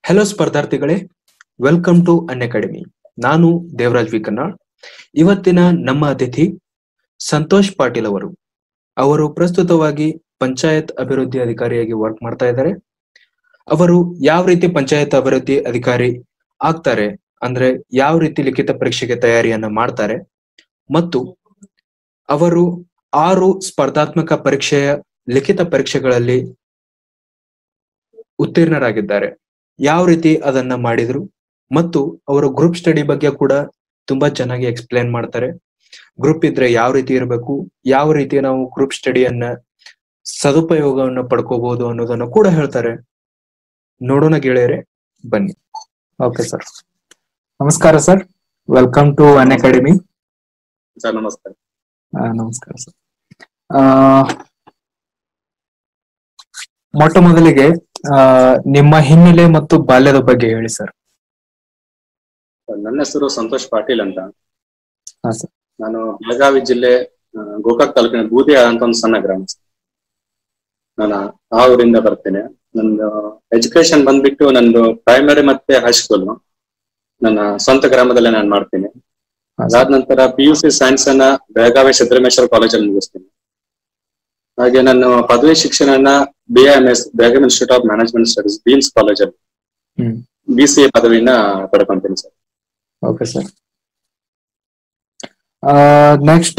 Hello ಸ್ಪರ್ಧಾರ್ಥಿಗಳೇ, welcome to Unacademy. ನಾನು Devaraj V ಕನ್ನಾಳ್. ಇವತ್ತಿನ ನಮ್ಮ ಅತಿಥಿ ಸಂತೋಷ್ ಪಾಟೀಲ್ ಅವರು ಪ್ರಸ್ತುತವಾಗಿ ಪಂಚಾಯತ್ ಅಭಿವೃದ್ಧಿ ಅಧಿಕಾರಿಯಾಗಿ ವರ್ಕ್ ಮಾಡ್ತಾ ಇದ್ದಾರೆ. ಅವರು ಯಾವ ರೀತಿ ಪಂಚಾಯತ್ ಅಭಿವೃದ್ಧಿ ಅಧಿಕಾರಿ ಆಗ್ತಾರೆ ಅಂದ್ರೆ ಯಾವ ರೀತಿ ಲಿಖಿತ ಪರೀಕ್ಷೆಗೆ ತಯಾರಿಯನ್ನ ಮಾಡ್ತಾರೆ ಮತ್ತು ಅವರು 6 ಸ್ಪರ್ಧಾತ್ಮಕ ಪರೀಕ್ಷೆಯ ಲಿಖಿತ ಪರೀಕ್ಷೆಗಳಲ್ಲಿ ಉತ್ತೀರ್ಣರಾಗಿದ್ದಾರೆ. ಯಾವ ರೀತಿ ಅದನ್ನ ಮಾಡಿದ್ರು ಮತ್ತು ಅವರು ಗ್ರೂಪ್ ಸ್ಟಡಿ ಬಗ್ಗೆ ಕೂಡ ತುಂಬಾ ಚೆನ್ನಾಗಿ ಎಕ್ಸ್ಪ್ಲೇನ್ ಮಾಡ್ತಾರೆ. ಗ್ರೂಪ್ ಇದ್ರೆ ಯಾವ ರೀತಿ ಇರಬೇಕು, ಯಾವ ರೀತಿ ನಾವು ಗ್ರೂಪ್ ಸ್ಟಡಿಯನ್ನ ಸದುಪಯೋಗವನ್ನು ಪಡ್ಕೋಬಹುದು ಅನ್ನೋದನ್ನು ಕೂಡ ಹೇಳ್ತಾರೆ. ನೋಡೋಣ ಗೆಳೆಯರೆ, ಬನ್ನಿ. ಓಕೆ ಸರ್, ನಮಸ್ಕಾರ sir, welcome to Unacademy. Sir ನಮಸ್ಕಾರ. ನಮಸ್ಕಾರ ಸರ್. ಮೊಟ್ಟ ಮೊದಲಿಗೆ ನಿಮ್ಮ ಹಿನ್ನೆಲೆ ಮತ್ತು ಬಾಲ್ಯದ ಬಗ್ಗೆ ಹೇಳಿ ಸರ್. ನನ್ನ ಹೆಸರು ಸಂತೋಷ್ ಪಾಟೀಲ್ ಅಂತ. ಹಾ ಸರ್. ನಾನು ಬೆಳಗಾವಿ ಜಿಲ್ಲೆ ಗೋಕಾಕ್ ತಾಲೂಕಿನ ಬೂದಿ ಅಂತ ಒಂದು ಸಣ್ಣ ಗ್ರಾಮ. ನಾನು ಆ ಊರಿಂದ ಬರ್ತೇನೆ. ನಂದು ಎಜುಕೇಶನ್ ಬಂದ್ಬಿಟ್ಟು ನಂದು ಪ್ರೈಮರಿ ಮತ್ತೆ ಹೈಸ್ಕೂಲ್ ನನ್ನ ಸ್ವಂತ ಗ್ರಾಮದಲ್ಲೇ ನಾನು ಮಾಡ್ತೀನಿ. ಅದಾದ ನಂತರ PUC ಸೈನ್ಸ್ ಅನ್ನ ಬೆಳಗಾವಿ ಸಿದ್ದರಾಮೇಶ್ವರ ಕಾಲೇಜಲ್ಲಿ ಮುಗಿಸ್ತೀನಿ. ಹಾಗೆ ನಾನು ಪದವಿ ಶಿಕ್ಷಣ BIMS Belagavi institute of management studies BIMS ಕಾಲೇಜಲ್ಲಿ BCA ಪದವಿನ ಪಡ್ಕೊಂತೀನಿ ಸರ್. Okay sir. ನೆಕ್ಸ್ಟ್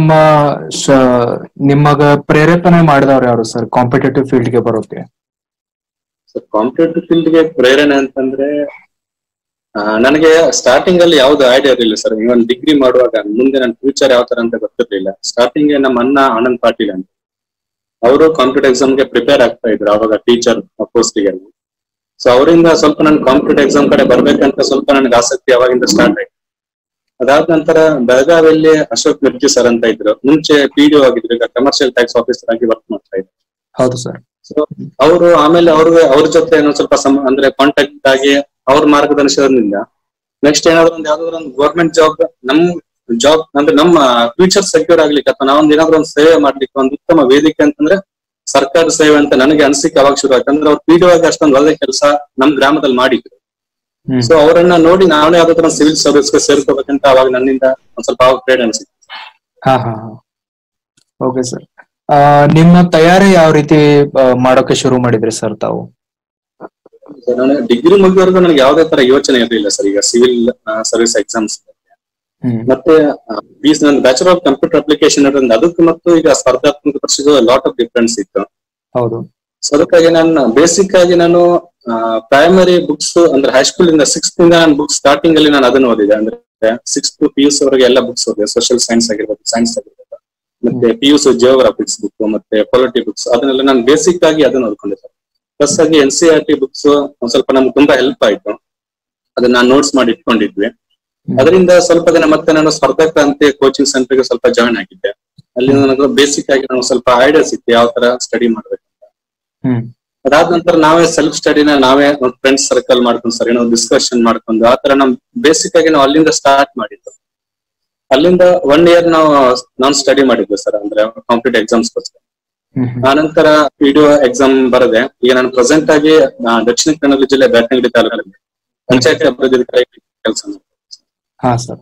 ನಿಮಗ ಪ್ರೇರೇಪಣೆ ಮಾಡಿದವ್ರು ಯಾರು ಸರ್ ಕಾಂಪಿಟೇಟಿವ್ ಫೀಲ್ಡ್ ಗೆ ಬರೋಕೆ? ಸರ್ ಕಾಂಪಿಟೇಟಿವ್ ಫೀಲ್ಡ್ ಗೆ ಪ್ರೇರಣೆ ಅಂತಂದ್ರೆ ನನಗೆ ಸ್ಟಾರ್ಟಿಂಗ್ ಅಲ್ಲಿ ಯಾವ್ದು ಐಡಿಯಾ ಇರಲಿಲ್ಲ ಸರ್. ಇವನ್ ಡಿಗ್ರಿ ಮಾಡುವಾಗ ಮುಂದೆ ನನ್ನ ಫ್ಯೂಚರ್ ಯಾವ ತರ ಅಂತ ಗೊತ್ತಿರ್ಲಿಲ್ಲ. ಸ್ಟಾರ್ಟಿಂಗ್ ನಮ್ಮ ಅಣ್ಣ ಆನಂದ್ ಪಾಟೀಲ್ ಅಂತ, ಅವರು ಕಾಂಪಿಟೇಟಿವ್ ಎಕ್ಸಾಮ್ ಗೆ ಪ್ರಿಪೇರ್ ಆಗ್ತಾ ಇದ್ರು ಅವಾಗ ಟೀಚರ್ ಪೋಸ್ಟ್ ಗೆ. ಸೊ ಅವರಿಂದ ಸ್ವಲ್ಪ ನನ್ ಕಾಂಪಿಟೇಟಿವ್ ಎಕ್ಸಾಮ್ ಕಡೆ ಬರ್ಬೇಕಂತ ಸ್ವಲ್ಪ ನನಗೆ ಆಸಕ್ತಿ ಅವಾಗಿಂದ ಸ್ಟಾರ್ಟ್ ಆಯ್ತು. ಅದಾದ ನಂತರ ಬೆಳಗಾವಿಯಲ್ಲಿ ಅಶೋಕ್ ಮಿರ್ಜಿ ಸರ್ ಅಂತ ಇದ್ರು, ಮುಂಚೆ PDO ಆಗಿದ್ರು, ಈಗ ಕಮರ್ಷಿಯಲ್ ಟ್ಯಾಕ್ಸ್ ಆಫೀಸರ್ ಆಗಿ ವರ್ಕ್ ಮಾಡ್ತಾ ಇದ್ರು. ಹೌದು ಸರ್. ಸೊ ಅವರು ಆಮೇಲೆ ಅವ್ರ ಜೊತೆ ಏನೋ ಸ್ವಲ್ಪ ಅಂದ್ರೆ ಕಾಂಟ್ಯಾಕ್ಟ್ ಆಗಿ ಅವ್ರ ಮಾರ್ಗದರ್ಶನದಿಂದ ನೆಕ್ಸ್ಟ್ ಏನಾದ್ರು ಒಂದು ಯಾವ್ದಾದ್ರು ಒಂದು ಗೌರ್ಮೆಂಟ್ ಜಾಬ್ ಅಂದ್ರೆ ನಮ್ಮ ಫ್ಯೂಚರ್ ಸೆಕ್ಯೂರ್ ಆಗ್ಲಿಕ್ಕೆ ಅಥವಾ ನಾವೊಂದ್ ಏನಾದ್ರು ಒಂದು ಸೇವೆ ಮಾಡ್ಲಿಕ್ಕೆ ಒಂದು ಉತ್ತಮ ವೇದಿಕೆ ಅಂತಂದ್ರೆ ಸರ್ಕಾರ ಸೇವೆ ಅಂತ ನನಗೆ ಅನ್ಸಿಕೆ ಅವಾಗ ಶುರು ಆಯ್ತು. ಅಂದ್ರೆ ಅವ್ರು PDO ಆಗಿ ಅಷ್ಟೊಂದು ಒಳ್ಳೆ ಕೆಲಸ ನಮ್ ಗ್ರಾಮದಲ್ಲಿ ಮಾಡಿದ್ರು. ಸೊ ಅವರನ್ನ ನೋಡಿ ನಾನೇ ಯಾವ್ದಾದ್ರು ಸಿವಿಲ್ ಸರ್ವಿಸ್ಗೆ ಸೇರ್ಕೋಬೇಕಂತ ಅವಾಗ ನನ್ನಿಂದ ಒಂದ್ ಸ್ವಲ್ಪ ಪ್ರೇರಣೆ ಅನ್ಸಿತ್ತು. ಹಾ ಹಾ ಹಾ. Okay sir. ನಿಮ್ಮ ತಯಾರಿ ಯಾವ ರೀತಿ ಮಾಡೋಕೆ ಶುರು ಮಾಡಿದ್ರಿ ಸರ್ ತಾವು? ನಾನು ಡಿಗ್ರಿ ಮುಗಿದವರೆಗೂ ನನಗೆ ಯಾವ್ದೇ ತರ ಯೋಚನೆ ಇರಲಿಲ್ಲ ಸರ್. ಈಗ ಸಿವಿಲ್ ಸರ್ವಿಸ್ ಎಕ್ಸಾಮ್ಸ್ ಮತ್ತೆ ನನ್ನ ಬ್ಯಾಚುಲರ್ ಆಫ್ ಕಂಪ್ಯೂಟರ್ ಅಪ್ಲಿಕೇಶನ್ ಅದಕ್ಕೆ ಮತ್ತು ಈಗ ಸ್ಪರ್ಧಾತ್ಮಕ ಪರೀಕ್ಷೆಗೂ ಲಾಟ್ ಆಫ್ ಡಿಫರೆನ್ಸ್ ಇತ್ತು. ಹೌದು. ಸೊ ಅದಕ್ಕಾಗಿ ನಾನು ಬೇಸಿಕ್ ಆಗಿ ನಾನು ಪ್ರೈಮರಿ ಬುಕ್ಸ್ ಅಂದ್ರೆ ಹೈಸ್ಕೂಲ್ ಇಂದ 6th ಇಂದ ನಾನು ಬುಕ್ಸ್ ಸ್ಟಾರ್ಟಿಂಗ್ ಅಲ್ಲಿ ನಾನು ಅದನ್ನ ಓದಿದೆ. ಅಂದ್ರೆ 6th to PUC ವರೆಗೆ ಎಲ್ಲ ಬುಕ್ಸ್ ಓದಿದೆ. ಸೋಷಿಯಲ್ ಸೈನ್ಸ್ ಆಗಿರ್ಬೋದು, ಸೈನ್ಸ್ ಆಗಿರ್ಬೋದು, ಮತ್ತೆ PUC ಜಿಯೋಗ್ರಾಫಿಕ್ಸ್ ಬುಕ್ ಮತ್ತೆ ಪೊಲಿಟಿ ಬುಕ್ಸ್ ಅದನ್ನೆಲ್ಲ ನಾನು ಬೇಸಿಕ್ ಆಗಿ ಅದನ್ನ ಓದ್ಕೊಂಡಿದ್ದೆ. ಪ್ಲಸ್ ಆಗಿ NCERT ಬುಕ್ಸ್ ಒಂದ್ ಸ್ವಲ್ಪ ನಮ್ಗೆ ತುಂಬಾ ಹೆಲ್ಪ್ ಆಯ್ತು. ಅದನ್ನ ನಾನು ನೋಟ್ಸ್ ಮಾಡಿ ಇಟ್ಕೊಂಡಿದ್ವಿ. ಅದರಿಂದ ಸ್ವಲ್ಪ ದಿನ ಮತ್ತೆ ನಾನು ಸ್ಪರ್ಧಾಕ್ರಾಂತಿ ಕೋಚಿಂಗ್ ಸೆಂಟರ್ ಗೆ ಸ್ವಲ್ಪ ಜಾಯ್ನ್ ಆಗಿದ್ದೆ. ಅಲ್ಲಿ ನನಗೆ ಬೇಸಿಕ್ ಆಗಿ ನಾವು ಸ್ವಲ್ಪ ಐಡಿಯಾ ಸಿಕ್ತು ಯಾವ ತರ ಸ್ಟಡಿ ಮಾಡ್ಬೇಕಂತ. ಅದಾದ ನಂತರ ನಾವೇ ಸೆಲ್ಫ್ ಸ್ಟಡಿನ ನಾವೇ ಫ್ರೆಂಡ್ಸ್ ಸರ್ಕಲ್ ಮಾಡ್ಕೊಂಡು ಸರಿ ನಾವು ಡಿಸ್ಕಷನ್ ಮಾಡ್ಕೊಂಡು ಆ ತರ ನಮ್ ಬೇಸಿಕ್ ಆಗಿ ನಾವು ಅಲ್ಲಿಂದ ಸ್ಟಾರ್ಟ್ ಮಾಡಿದ್ದು. ಅಲ್ಲಿಂದ 1 year ನಾನು ಸ್ಟಡಿ ಮಾಡಿದ್ವಿ ಸರ್, ಅಂದ್ರೆ ಕಾಂಪಿಟೇಟಿವ್ ಎಕ್ಸಾಮ್ಸ್ ಗೋಸ್ಕರ. ಆನಂತರ PDO ಎಕ್ಸಾಮ್ ಬರದೆ ಈಗ ನಾನು ಪ್ರೆಸೆಂಟ್ ಆಗಿ ದಕ್ಷಿಣ ಕನ್ನಡ ಜಿಲ್ಲೆ ಬ್ಯಾಟನಗಡಿ ತಾಲೂಕಲ್ಲಿ ಪಂಚಾಯತಿ ಅಭಿವೃದ್ಧಿ ಅಧಿಕಾರಿ ಕೆಲಸ ಮಾಡ್ತೀನಿ. ಹಾ ಸರ್.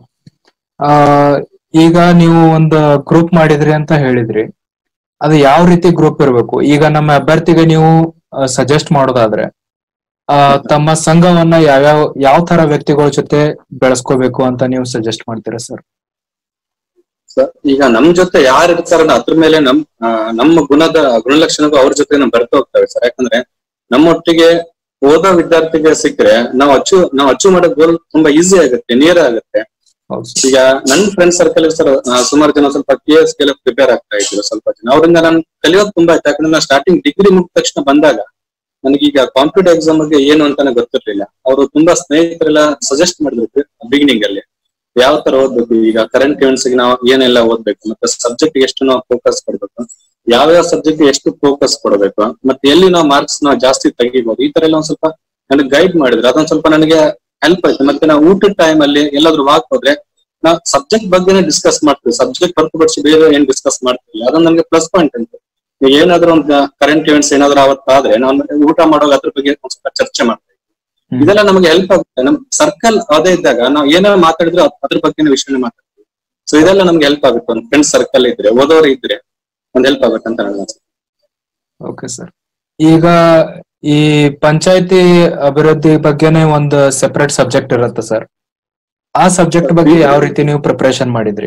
ಈಗ ನೀವು ಒಂದು ಗ್ರೂಪ್ ಮಾಡಿದ್ರಿ ಅಂತ ಹೇಳಿದ್ರಿ, ಅದು ಯಾವ ರೀತಿ ಗ್ರೂಪ್ ಇರಬೇಕು? ಈಗ ನಮ್ಮ ಅಭ್ಯರ್ಥಿಗೆ ನೀವು ಸಜೆಸ್ಟ್ ಮಾಡೋದಾದ್ರೆ ತಮ್ಮ ಸಂಘವನ್ನ ಯಾವ ತರ ವ್ಯಕ್ತಿಗಳ ಜೊತೆ ಬೆಳೆಸ್ಕೋಬೇಕು ಅಂತ ನೀವು ಸಜೆಸ್ಟ್ ಮಾಡ್ತೀರಾ ಸರ್? ಸರ್ ಈಗ ನಮ್ ಜೊತೆ ಯಾರು ಇರ್ತಾರಲ್ಲ ಅದ್ರ ಮೇಲೆ ನಮ್ಮ ಗುಣಲಕ್ಷಣಗಳು ಅವ್ರ ಜೊತೆ ನಾವು ಬರ್ತಾ ಹೋಗ್ತೇವೆ ಸರ್. ಯಾಕಂದ್ರೆ ನಮ್ಮೊಟ್ಟಿಗೆ ಓದೋ ವಿದ್ಯಾರ್ಥಿಗೆ ಸಿಕ್ಕರೆ ನಾವು ಅಚೀವ್ ಮಾಡೋ ಗೋಲ್ ತುಂಬಾ ಈಸಿ ಆಗುತ್ತೆ, ನಿಯರ್ ಆಗುತ್ತೆ. ಈಗ ನನ್ ಫ್ರೆಂಡ್ ಸರ್ಕಲ್ ಸರ್ ಸುಮಾರು ಜನ ಸ್ವಲ್ಪ KS ಗೆಲ್ಲ ಪ್ರಿಪೇರ್ ಆಗ್ತಾ ಇದ್ರು. ಸ್ವಲ್ಪ ಜನ ಅವರಿಂದ ನಾನು ಕಲಿಯೋದು ತುಂಬಾ ಆಯ್ತು. ಯಾಕಂದ್ರೆ ನಾನು ಸ್ಟಾರ್ಟಿಂಗ್ ಡಿಗ್ರಿ ಮುಗಿದ ತಕ್ಷಣ ಬಂದಾಗ ನನಗೀಗ ಕಾಂಪಿಟೇಟಿವ್ ಎಕ್ಸಾಮ್ ಬಗ್ಗೆ ಏನು ಅಂತಾನೆ ಗೊತ್ತಿರ್ಲಿಲ್ಲ. ಅವರು ತುಂಬಾ ಸ್ನೇಹಿತರೆಲ್ಲ ಸಜೆಸ್ಟ್ ಮಾಡಿದ್ರು ಬಿಗಿನಿಂಗ್ ಅಲ್ಲಿ ಯಾವ ತರ ಓದ್ಬೇಕು, ಈಗ ಕರೆಂಟ್ ಇವೆಂಟ್ಸ್ ಗೆ ನಾವು ಏನೆಲ್ಲ ಓದ್ಬೇಕು, ಮತ್ತೆ ಸಬ್ಜೆಕ್ಟ್ ಎಷ್ಟು ನಾವು ಫೋಕಸ್ ಕೊಡ್ಬೇಕು, ಯಾವ್ಯಾವ ಸಬ್ಜೆಕ್ಟ್ ಎಷ್ಟು ಫೋಕಸ್ ಕೊಡಬೇಕು, ಮತ್ತೆ ಎಲ್ಲಿ ನಾವು ಮಾರ್ಕ್ಸ್ ನಾವು ಜಾಸ್ತಿ ತೆಗಿಬಹುದು, ಈ ತರ ಎಲ್ಲ ಒಂದ್ ಸ್ವಲ್ಪ ನನಗೆ ಗೈಡ್ ಮಾಡಿದ್ರು. ಅದೊಂದ್ ಸ್ವಲ್ಪ ನನಗೆ ಹೆಲ್ಪ್ ಆಯ್ತು. ಮತ್ತೆ ನಾವು ಊಟದ ಟೈಮ್ ಅಲ್ಲಿ ಎಲ್ಲಾದ್ರೂ ವಾಕ್ ಹೋದ್ರೆ ನಾವು ಸಬ್ಜೆಕ್ಟ್ ಬಗ್ಗೆನೇ ಡಿಸ್ಕಸ್ ಮಾಡ್ತೀವಿ, ಸಬ್ಜೆಕ್ಟ್ ಹೊರತುಪಡಿಸಿ ಬೇರೆ ಏನ್ ಡಿಸ್ಕಸ್ ಮಾಡ್ತೀವಿ. ಅದೊಂದು ನಮ್ಗೆ ಪ್ಲಸ್ ಪಾಯಿಂಟ್ ಅಂತ. ಈಗ ಏನಾದ್ರು ಒಂದು ಕರೆಂಟ್ ಇವೆಂಟ್ಸ್ ಏನಾದ್ರು ಅವತ್ತಾದ್ರೆ ನಾವು ಊಟ ಮಾಡುವಾಗ ಅದ್ರ ಬಗ್ಗೆ ಒಂದ್ ಸ್ವಲ್ಪ ಚರ್ಚೆ ಮಾಡ್ತೀವಿ. ಇದೆಲ್ಲ ನಮಗೆ ಹೆಲ್ಪ್ ಆಗುತ್ತೆ. ನಮ್ ಸರ್ಕಲ್ ಅದೇ ಇದ್ದಾಗ ನಾವು ಏನಾದ್ರು ಮಾತಾಡಿದ್ರು ಅದ್ರ ಬಗ್ಗೆ ವಿಷಯ ಮಾತಾಡ್ತೀವಿ. ಸೊ ಇದೆಲ್ಲ ನಮ್ಗೆ ಹೆಲ್ಪ್ ಆಗುತ್ತೆ. ಒಂದು ಫ್ರೆಂಡ್ ಸರ್ಕಲ್ ಇದ್ರೆ, ಓದೋರು ಇದ್ರೆ ಒಂದ್ ಹೆಲ್ಪ್ ಆಗುತ್ತೆ ಅಂತ ನನಗೆ ಅನ್ಸುತ್ತೆ. Okay sir. ಈಗ ಈ ಪಂಚಾಯತಿ ಅಭಿವೃದ್ಧಿ ಬಗ್ಗೆನೇ ಒಂದು ಸೆಪರೇಟ್ ಸಬ್ಜೆಕ್ಟ್ ಇರುತ್ತೆ ಸರ್. ಆ ಸಬ್ಜೆಕ್ಟ್ ಬಗ್ಗೆ ಯಾವ ರೀತಿ ನೀವು ಪ್ರಿಪರೇಷನ್ ಮಾಡಿದ್ರಿ?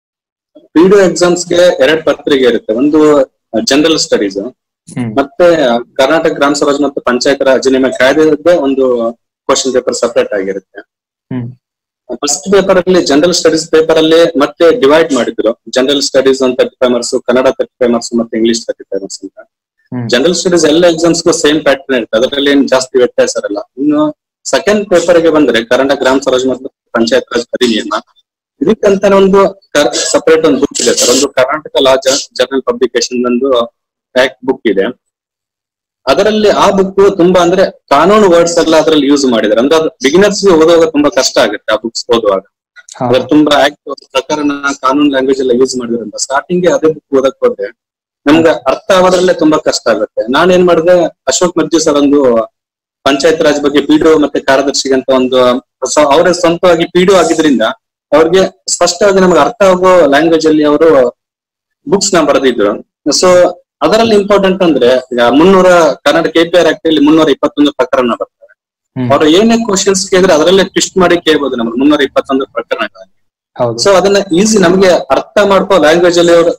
PDO ಎಕ್ಸಾಮ್ಸ್ಗೆ 2 ಪತ್ರಿಕೆ ಇರುತ್ತೆ. ಒಂದು ಜನರಲ್ ಸ್ಟಡೀಸ್, ಮತ್ತೆ ಕರ್ನಾಟಕ ಗ್ರಾಮ ಸ್ವರಾಜ್ ಮತ್ತು ಪಂಚಾಯತ್ ರಾಜ್ ಅಧಿನಿಯಮ ಕಾಯ್ದೆ ಒಂದು ಕ್ವಶನ್ ಪೇಪರ್ ಸಪರೇಟ್ ಆಗಿರುತ್ತೆ. ಫಸ್ಟ್ ಪೇಪರ್ ಅಲ್ಲಿ ಜನರಲ್ ಸ್ಟಡೀಸ್ ಪೇಪರ್ ಅಲ್ಲಿ ಮತ್ತೆ ಡಿವೈಡ್ ಮಾಡಿದ್ರು. ಜನರಲ್ ಸ್ಟಡೀಸ್ ಒಂದು 35 ಮಾರ್ಕ್ಸ್, ಕನ್ನಡ 35 ಮಾರ್ಕ್ಸ್, ಮತ್ತೆ ಇಂಗ್ಲಿಷ್ 35 ಮಾರ್ಕ್ಸ್ ಅಂತ. ಜನರಲ್ ಸ್ಟಡೀಸ್ ಎಲ್ಲ ಎಕ್ಸಾಮ್ಸ್ಗೂ ಸೇಮ್ ಪ್ಯಾಟರ್ನ್ ಇರುತ್ತೆ, ಅದರಲ್ಲಿ ಏನ್ ಜಾಸ್ತಿ ವ್ಯತ್ಯಾಸ ಇರಲ್ಲ. ಇನ್ನು ಸೆಕೆಂಡ್ ಪೇಪರ್ ಗೆ ಬಂದ್ರೆ ಕರ್ನಾಟಕ ಗ್ರಾಮ ಸ್ವರಾಜ್ ಮತ್ತು ಪಂಚಾಯತ್ ರಾಜ್ ಅಧಿನಿಯಮ, ಇದಕ್ಕಂತ ಒಂದು ಸಪರೇಟ್ ಒಂದು ಬುಕ್ ಇದೆ ಸರ್. ಒಂದು ಕರ್ನಾಟಕ ಲಾ ಜರ್ನಲ್ ಪಬ್ಲಿಕೇಶನ್ ಒಂದು ಫ್ಯಾಕ್ಟ್ ಬುಕ್ ಇದೆ. ಅದರಲ್ಲಿ ಆ ಬುಕ್ ತುಂಬಾ ಅಂದ್ರೆ ಕಾನೂನು ವರ್ಡ್ಸ್ ಎಲ್ಲ ಅದ್ರಲ್ಲಿ ಯೂಸ್ ಮಾಡಿದ್ದಾರೆ. ಅಂದ್ರೆ ಅದು ಬಿಗಿನರ್ಸ್ ಓದುವಾಗ ತುಂಬಾ ಕಷ್ಟ ಆಗುತ್ತೆ ಆ ಬುಕ್ಸ್ ಓದುವಾಗ. ಅದ್ರ ತುಂಬಾ ಆಕ್ಟ್ ಪ್ರಕರಣ ಕಾನೂನು ಲ್ಯಾಂಗ್ವೇಜ್ ಎಲ್ಲ ಯೂಸ್ ಮಾಡಿದ್ರಿಂದ ಸ್ಟಾರ್ಟಿಂಗ್ ಅದೇ ಬುಕ್ ಓದಕ್ ಹೋದ್ರೆ ನಮ್ಗೆ ಅರ್ಥ ಆಗೋದ್ರಲ್ಲೇ ತುಂಬಾ ಕಷ್ಟ ಆಗುತ್ತೆ. ನಾನೇನ್ ಮಾಡಿದೆ, ಅಶೋಕ್ ಮರ್ಜಿ ಸರ್ ಒಂದು ಪಂಚಾಯತ್ ರಾಜ್ ಬಗ್ಗೆ PDO ಮತ್ತೆ ಕಾರ್ಯದರ್ಶಿಗೆ ಅಂತ ಒಂದು ಅವರೇ ಸ್ವಂತವಾಗಿ PDO ಆಗಿದ್ರಿಂದ ಅವ್ರಿಗೆ ಸ್ಪಷ್ಟವಾಗಿ ನಮ್ಗೆ ಅರ್ಥ ಆಗೋ ಲ್ಯಾಂಗ್ವೇಜ್ ಅಲ್ಲಿ ಅವರು ಬುಕ್ಸ್ ನ ಬರೆದಿದ್ರು. ಸೊ ಅದರಲ್ಲಿ ಇಂಪಾರ್ಟೆಂಟ್ ಅಂದ್ರೆ ಈಗ 300 ಕನ್ನಡ KPR ಆಕ್ಟ್ ಅಲ್ಲಿ 321 ಪ್ರಕರಣ ಬರ್ತಾರೆ. ಅವ್ರು ಏನೇ ಕ್ವಶನ್ಸ್ ಕೇಳಿದ್ರೆ ಅದರಲ್ಲೇ ಟ್ವಿಸ್ಟ್ ಮಾಡಿ ಕೇಳ್ಬೋದು ನಮ್ಗೆ 321 ಪ್ರಕರಣಗಳಲ್ಲಿ. ಸೊ ಅದನ್ನ ಈಸಿ ನಮ್ಗೆ ಅರ್ಥ ಮಾಡ್ಕೋ ಲ್ಯಾಂಗ್ವೇಜ್ ಅಲ್ಲಿ ಅವರು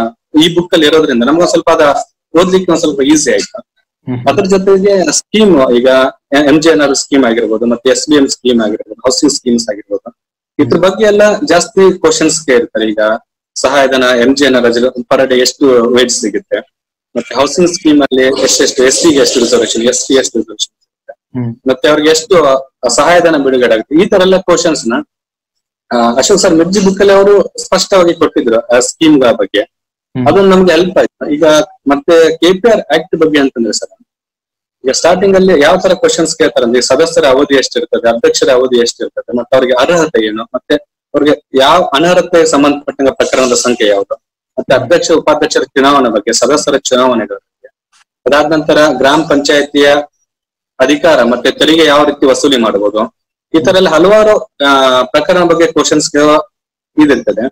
ಈ ಬುಕ್ ಅಲ್ಲಿ ಇರೋದ್ರಿಂದ ನಮ್ಗೆ ಸ್ವಲ್ಪ ಅದ ಓದ್ಲಿಕ್ಕೆ ಒಂದ್ ಸ್ವಲ್ಪ ಈಸಿ ಆಯ್ತು. ಅದ್ರ ಜೊತೆಗೆ ಸ್ಕೀಮ್, ಈಗ MJNR ಸ್ಕೀಮ್ ಆಗಿರ್ಬೋದು, ಮತ್ತೆ SBM ಸ್ಕೀಮ್ ಆಗಿರ್ಬೋದು, ಹೌಸಿಂಗ್ ಸ್ಕೀಮ್ಸ್ ಆಗಿರ್ಬೋದು, ಇದ್ರ ಬಗ್ಗೆ ಎಲ್ಲ ಜಾಸ್ತಿ ಕ್ವಶನ್ಸ್ ಕೇಳ್ತಾರೆ. ಈಗ ಸಹಾಯಧನ MJNR ಪರ್ ಡೇ ಎಷ್ಟು ವೇಜ್ ಸಿಗುತ್ತೆ, ಮತ್ತೆ ಹೌಸಿಂಗ್ ಸ್ಕೀಮ್ ಅಲ್ಲಿ ಎಷ್ಟೆಷ್ಟು, SC ಗೆ ಎಷ್ಟು ರಿಸರ್ವೇಶನ್, ST ಎಷ್ಟು ರಿಸರ್ವೇಶನ್ ಸಿಗುತ್ತೆ, ಮತ್ತೆ ಅವ್ರಿಗೆ ಎಷ್ಟು ಸಹಾಯಧನ ಬಿಡುಗಡೆ ಆಗುತ್ತೆ, ಈ ತರ ಎಲ್ಲ ಕ್ವಶನ್ಸ್ ನ ಅಶೋಕ್ ಸರ್ ಮಿರ್ಜಿ ಬುಕ್ ಅಲ್ಲಿ ಅವರು ಸ್ಪಷ್ಟವಾಗಿ ಕೊಟ್ಟಿದ್ರು ಸ್ಕೀಮ್ ಬಗ್ಗೆ. ಅದೊಂದು ನಮ್ಗೆ ಹೆಲ್ಪ್ ಆಯ್ತು. ಈಗ ಮತ್ತೆ KPR ಆಕ್ಟ್ ಬಗ್ಗೆ ಅಂತಂದ್ರೆ ಸರ್, ಈಗ ಸ್ಟಾರ್ಟಿಂಗ್ ಅಲ್ಲಿ ಯಾವ ತರ ಕ್ವಶನ್ಸ್ ಕೇಳ್ತಾರೆ ಅಂದ್ರೆ ಸದಸ್ಯರ ಅವಧಿ ಎಷ್ಟಿರ್ತದೆ, ಅಧ್ಯಕ್ಷರ ಅವಧಿ ಎಷ್ಟಿರ್ತದೆ, ಮತ್ತೆ ಅವ್ರಿಗೆ ಅರ್ಹತೆ ಏನು, ಮತ್ತೆ ಅವ್ರಿಗೆ ಯಾವ ಅನರ್ಹತೆಗೆ ಸಂಬಂಧಪಟ್ಟ ಪ್ರಕರಣದ ಸಂಖ್ಯೆ ಯಾವುದು, ಮತ್ತೆ ಅಧ್ಯಕ್ಷ ಉಪಾಧ್ಯಕ್ಷರ ಚುನಾವಣೆ ಬಗ್ಗೆ, ಸದಸ್ಯರ ಚುನಾವಣೆಗಳ ಬಗ್ಗೆ, ಅದಾದ ನಂತರ ಗ್ರಾಮ ಪಂಚಾಯತಿಯ ಅಧಿಕಾರ ಮತ್ತೆ ತೆರಿಗೆ ಯಾವ ರೀತಿ ವಸೂಲಿ ಮಾಡಬಹುದು, ಈ ತರ ಎಲ್ಲ ಹಲವಾರು ಪ್ರಕರಣ ಬಗ್ಗೆ ಕ್ವಶನ್ಸ್ ಇದಿರ್ತದೆ.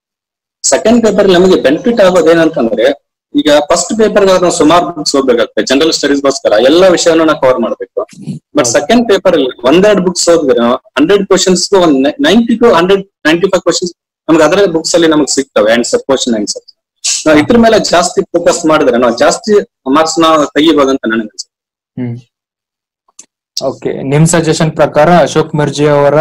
ಸೆಕೆಂಡ್ ಪೇಪರ್ ನಮಗೆ ಬೆನಿಫಿಟ್ ಆಗೋದೇನಂತಂದ್ರೆ, ಈಗ ಫಸ್ಟ್ ಪೇಪರ್ ನಾವು ಸುಮಾರು ಬುಕ್ಸ್ ಓದ್ಬೇಕಾಗ್ತದೆ ಜನರಲ್ ಸ್ಟಡೀಸ್ ಗೋಸ್ಕರ, ಎಲ್ಲ ವಿಷಯನೂ ನಾವು ಕವರ್ ಮಾಡ್ಬೇಕು. ಬಟ್ ಸೆಕೆಂಡ್ ಪೇಪರ್ ಅಲ್ಲಿ 1-2 ಬುಕ್ಸ್ ಓದಿದ್ರೆ 100 ಕ್ವಶನ್ಸ್ 90 to 195 ಕ್ವಶನ್ಸ್ ನಮ್ಗೆ ಅದರ ಬುಕ್ಸ್ ಅಲ್ಲಿ ನಮ್ಗೆ ಸಿಗ್ತವೆ ಆನ್ಸರ್, ಕ್ವಶನ್ ಆನ್ಸರ್. ನಾವು ಇದ್ರ ಮೇಲೆ ಜಾಸ್ತಿ ಫೋಕಸ್ ಮಾಡಿದ್ರೆ ನಾವು ಜಾಸ್ತಿ ಮಾರ್ಕ್ಸ್ ನಾವು ತೆಗಿಬಹುದಂತ ನನಗೆ ಅನ್ಸುತ್ತೆ. ಓಕೆ, ನಿಮ್ ಸಜೆಷನ್ ಪ್ರಕಾರ ಅಶೋಕ್ ಮಿರ್ಜಿ ಅವರ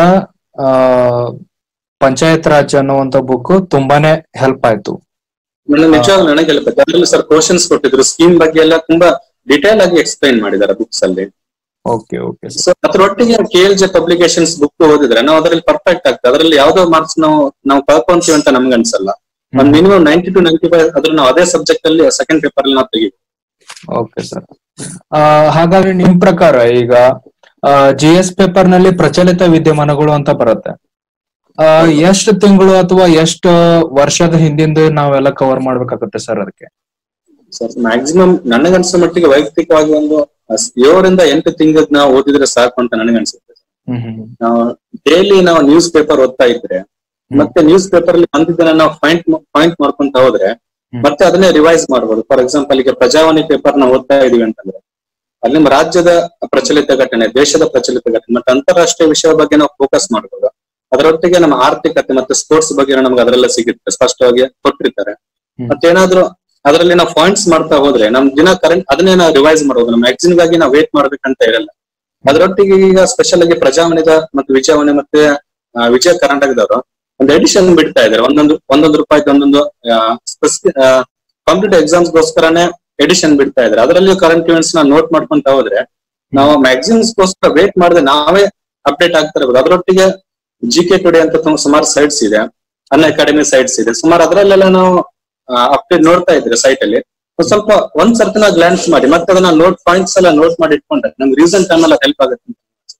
ಪಂಚಾಯತ್ ರಾಜ್ ಅನ್ನುವಂತ ಬುಕ್ ತುಂಬಾನೇ ಹೆಲ್ಪ್ ಆಯ್ತು. ನಿಜವಾಗ್ಲೂ ನನಗೆ ಹೆಲ್ಪ್ ಆಯ್ತು. ಅದರಲ್ಲಿ ಸರ್ ಕ್ವಶನ್ಸ್ ಕೊಟ್ಟಿದ್ರು, ಸ್ಕೀಮ್ ಬಗ್ಗೆ ಎಲ್ಲ ತುಂಬಾ ಡಿಟೇಲ್ ಆಗಿ ಎಕ್ಸ್ಪ್ಲೈನ್ ಮಾಡಿದ್ದಾರೆ ಬುಕ್ಸ್ ಅಲ್ಲಿ. Okay okay. ಸೊ ಅದ್ರೊಟ್ಟಿಗೆ KLJ ಪಬ್ಲಿಕೇಶನ್ಸ್ ಬುಕ್ ಓದಿದ್ರೆ ನಾವು ಅದರಲ್ಲಿ ಪರ್ಫೆಕ್ಟ್ ಆಗ್ತದೆ. ಅದರಲ್ಲಿ ಯಾವ್ದೋ ಮಾರ್ಕ್ಸ್ ನಾವು ಕಳ್ಕೊಂತೀವಿ ಅಂತ ನಮ್ಗೆ ಅನ್ಸಲ್ಲ. ಒಂದ್ ಮಿನಿಮಮ್ 90 to 95 ಅದ್ರ ನಾವು ಅದೇ ಸಬ್ಜೆಕ್ಟ್ ಅಲ್ಲಿ ಸೆಕೆಂಡ್ ಪೇಪರ್ ಅಲ್ಲಿ ನಾವು ತೆಗಿತೀವಿ. Okay sir. ಹಾಗಾದ್ರೆ ನಿಮ್ ಪ್ರಕಾರ ಈಗ GS ಪೇಪರ್ ನಲ್ಲಿ ಪ್ರಚಲಿತ ವಿದ್ಯಮಾನಗಳು ಅಂತ ಬರುತ್ತೆ, ಎಷ್ಟು ತಿಂಗಳು ಅಥವಾ ಎಷ್ಟು ವರ್ಷದ ಹಿಂದಿಂದ ನಾವೆಲ್ಲ ಕವರ್ ಮಾಡ್ಬೇಕಾಗುತ್ತೆ ಸರ್ ಅದಕ್ಕೆ? ಸರ್ ಮ್ಯಾಕ್ಸಿಮಮ್ ನನಗನ್ಸೋ ಮಟ್ಟಿಗೆ ವೈಯಕ್ತಿಕವಾಗಿ ಒಂದು 7 ರಿಂದ 8 ತಿಂಗಳ ನಾವು ಓದಿದ್ರೆ ಸಾಕು ಅಂತ ನನಗನ್ಸುತ್ತೆ. ನಾವು ಡೈಲಿ ನಾವು ನ್ಯೂಸ್ ಪೇಪರ್ ಓದ್ತಾ ಇದ್ರೆ ಮತ್ತೆ ನ್ಯೂಸ್ ಪೇಪರ್ ಅಲ್ಲಿ ಬಂದಿದ್ದನ್ನ ನಾವು ಪಾಯಿಂಟ್ ಮಾಡ್ಕೊಂತ ಹೋದ್ರೆ ಮತ್ತೆ ಅದನ್ನೇ ರಿವೈಸ್ ಮಾಡ್ಬೋದು. ಫಾರ್ ಎಕ್ಸಾಂಪಲ್ ಈಗ ಪ್ರಜಾವಾಣಿ ಪೇಪರ್ ನಾವು ಓದ್ತಾ ಇದೀವಿ ಅಂತಂದ್ರೆ ಅಲ್ಲಿ ನಮ್ಮ ರಾಜ್ಯದ ಪ್ರಚಲಿತ ಘಟನೆ, ದೇಶದ ಪ್ರಚಲಿತ ಘಟನೆ ಮತ್ತೆ ಅಂತಾರಾಷ್ಟ್ರೀಯ ವಿಷಯ ಬಗ್ಗೆ ನಾವು ಫೋಕಸ್ ಮಾಡ್ಬೋದು. ಅದರೊಟ್ಟಿಗೆ ನಮ್ಮ ಆರ್ಥಿಕತೆ ಮತ್ತೆ ಸ್ಪೋರ್ಟ್ಸ್ ಬಗ್ಗೆ ನಮ್ಗೆ ಅದರೆಲ್ಲ ಸಿಗುತ್ತೆ, ಸ್ಪಷ್ಟವಾಗಿ ಕೊಟ್ಟಿರ್ತಾರೆ. ಮತ್ತೇನಾದ್ರೂ ಅದರಲ್ಲಿ ನಾವು ಪಾಯಿಂಟ್ಸ್ ಮಾಡ್ತಾ ಹೋದ್ರೆ ನಮ್ ದಿನ ಕರೆಂಟ್ ಅದನ್ನೇ ನಾವು ರಿವೈಸ್ ಮಾಡೋದು. ನಮ್ಮ ಎಕ್ಸಾಮ್ ಗಾಗಿ ನಾವು ವೇಟ್ ಮಾಡ್ಬೇಕಂತ ಇರಲ್ಲ. ಅದರೊಟ್ಟಿಗೆ ಈಗ ಸ್ಪೆಷಲ್ ಆಗಿ ಪ್ರಜಾವಾಣಿದ ಮತ್ತೆ ವಿಜಯವಾಣಿ ಮತ್ತೆ ವಿಜಯ ಕರ್ನಾಟಕದವರು ಒಂದು ಎಡಿಷನ್ ಬಿಡ್ತಾ ಇದಾರೆ. ಒಂದೊಂದು ರೂಪಾಯಿ ಒಂದೊಂದು ಕಾಂಪಿಟೇಟಿವ್ ಎಕ್ಸಾಮ್ಸ್ ಗೋಸ್ಕರನೇ ಎಡಿಷನ್ ಬಿಡ್ತಾ ಇದಾರೆ. ಅದರಲ್ಲಿ ಕರೆಂಟ್ ಇವೆಂಟ್ಸ್ ನಾವು ನೋಟ್ ಮಾಡ್ಕೊಂತ ಹೋದ್ರೆ ನಾವು ಮ್ಯಾಕ್ಸಿಮಮ್ಸ್ ಗೋಸ್ಕರ ವೇಟ್ ಮಾಡದೆ ನಾವೇ ಅಪ್ಡೇಟ್ ಆಗ್ತಾ ಇರ್ಬೋದು. ಅದರೊಟ್ಟಿಗೆ GK ಟುಡೇ ಅಂತ ಸುಮಾರು ಸೈಟ್ಸ್ ಇದೆ, ಅನ್ಅಕಾಡೆಮಿ ಸೈಟ್ಸ್ ಇದೆ, ಸುಮಾರು ಅದರಲ್ಲೆಲ್ಲ ನಾವು ಅಪ್ಡೇಟ್ ನೋಡ್ತಾ ಇದ್ರೆ ಸೈಟ್ ಅಲ್ಲಿ ಸ್ವಲ್ಪ ಒಂದ್ ಸರ್ತಿನ ಗ್ಲಾನ್ಸ್ ಮಾಡಿ ಮತ್ತೆ ಅದನ್ನ ನೋಟ್ ಪಾಯಿಂಟ್ಸ್ ಎಲ್ಲ ನೋಟ್ ಮಾಡಿ ಇಟ್ಕೊಂಡ್ರೆ ನಮ್ಗೆ ರೀಸನ್ ಟೈಮ್ ಎಲ್ಲ ಹೆಲ್ಪ್ ಆಗುತ್ತೆ.